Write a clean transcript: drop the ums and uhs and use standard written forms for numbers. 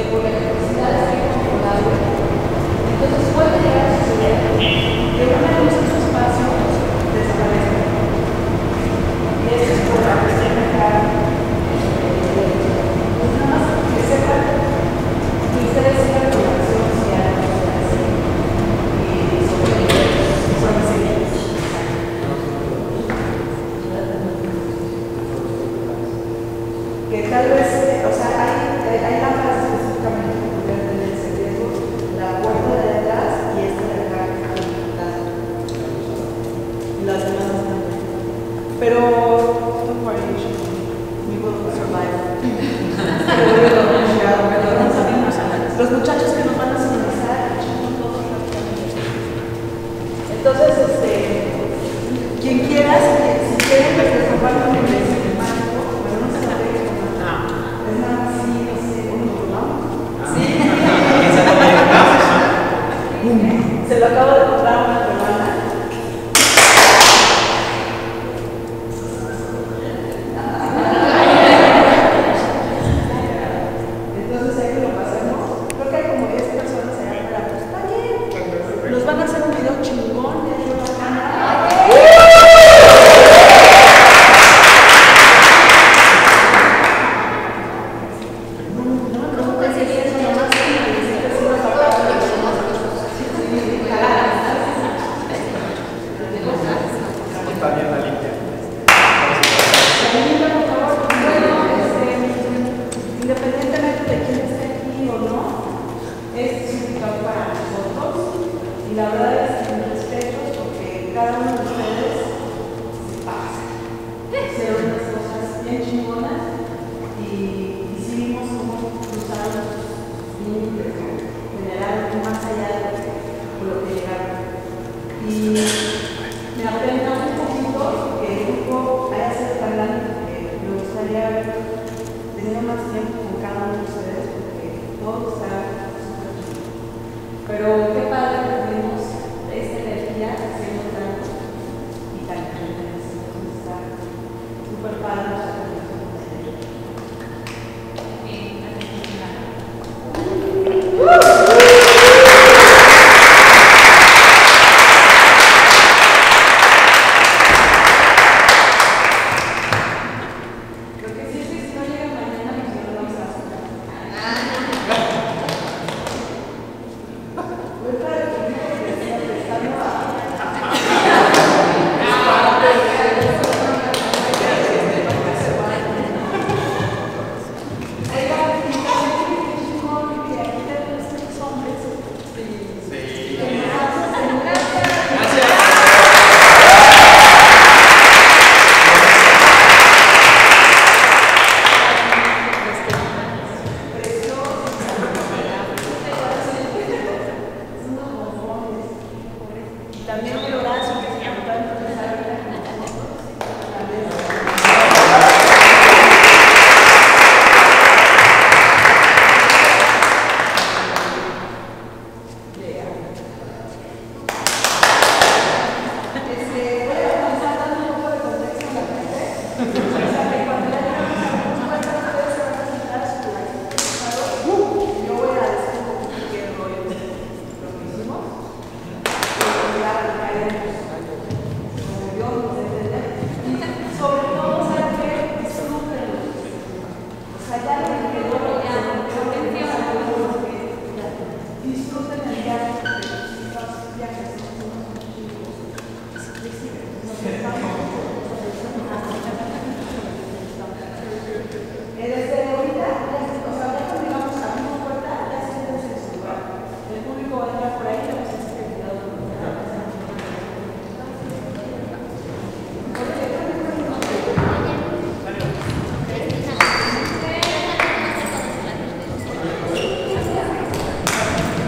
por la electricidad está incontrolable. Entonces puede llegar a suceder que una luz en su espacio desaparezca. Y esto es por la cuestión de acá. Pues nada más que sepan que ustedes sigan con la acción social así y son seguidos. Que tal vez, o sea, hay lámparas específicamente que podrían tener ese riesgo, la puerta de atrás y esta de acá, las demás están. Pero, don't worry, we will survive. Los muchachos que nos van a sintonizar, todos rápidamente. Entonces, quien quiera, si quieren, pues les comparto mi presencia. Se lo acabo de comprar a una peruana. Entonces ahí que lo pasemos. Creo que hay como 10 personas allá afuera. Pues está bien. Nos van a hacer un video chingón de ahí una cámara. Independientemente de quién esté aquí o no, es significado para nosotros y la verdad es que me respeto porque cada uno de ustedes se pasa. Hicieron unas cosas bien chingonas y sí vimos cómo cruzaron los límites, generaron más allá de lo que llegaron. Y me apena un poquito que el grupo haya sido tan grande porque me gustaría tener más tiempo con cada uno de ustedes porque todo está súper chido. Pero qué padre que tenemos esta energía haciendo tanto y tan intensa. Está súper padre nuestra relación con también mi Horacio que se levantó a empezar a ver con nosotros. Voy a comenzar dando un poco de contexto a la gente. O sea, que cuando ya llegamos a las puertas, ustedes se van a sentar a su lado. Yo voy a decir un poquito qué rollo lo que hicimos. Sobre todo, ¿saben qué? Disfrútenlo. O sea, ya